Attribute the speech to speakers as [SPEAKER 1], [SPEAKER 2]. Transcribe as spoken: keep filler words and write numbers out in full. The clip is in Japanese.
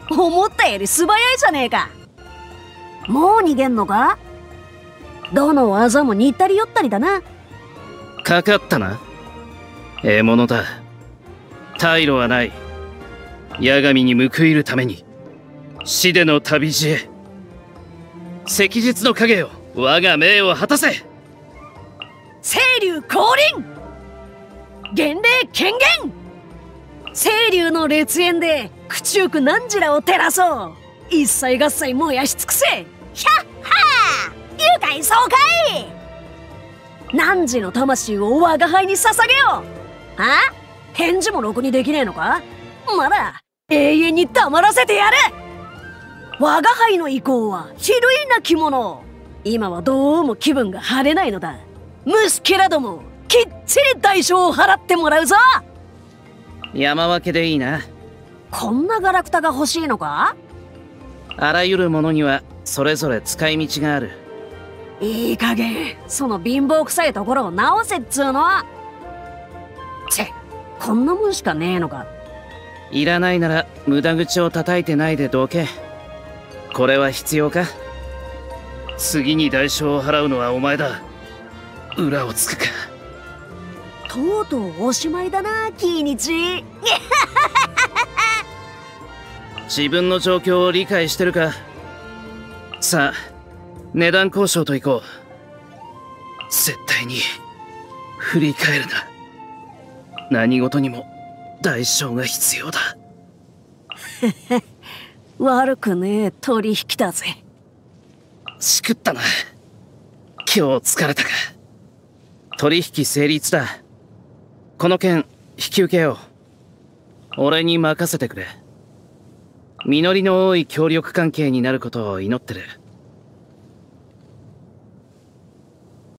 [SPEAKER 1] 思ったより素早いじゃねえか。もう逃げんのか？どの技も似たり寄ったりだな。
[SPEAKER 2] かかったな。獲物だ。退路はない。八神に報いるために死での旅路へ。赤日の影よ、我が命を果たせ。
[SPEAKER 1] 青龍降臨、厳礼権限。青龍の烈焰で駆逐汝らを照らそう。一切合切燃やし尽くせ。ひゃっはー、愉快爽快。汝の魂を我が輩に捧げよう。は？返事もろくにできねえのか？まだ永遠に黙らせてやる。我が輩の意向は比類なきもの。今はどうも気分が晴れないのだ。虫けらども、きっちり代償を払ってもらうぞ。
[SPEAKER 2] 山分けでいいな。
[SPEAKER 1] こんなガラクタが欲しいのか？
[SPEAKER 2] あらゆるものにはそれぞれ使い道がある。
[SPEAKER 1] いい加減その貧乏くさいところを直せっつうの。チェ、こんなもんしかねえのか。
[SPEAKER 2] いらないなら無駄口を叩いてないでどけ。これは必要か？次に代償を払うのはお前だ。裏をつくか。
[SPEAKER 1] とうとうおしまいだな、キイニチ。
[SPEAKER 2] 自分の状況を理解してるか？さあ、値段交渉といこう。絶対に振り返るな。何事にも代償が必要だ。
[SPEAKER 1] 悪くねえ取引だぜ。
[SPEAKER 2] しくったな。今日疲れたか。取引成立だ。この件引き受けよう。俺に任せてくれ。実りの多い協力関係になることを祈ってる。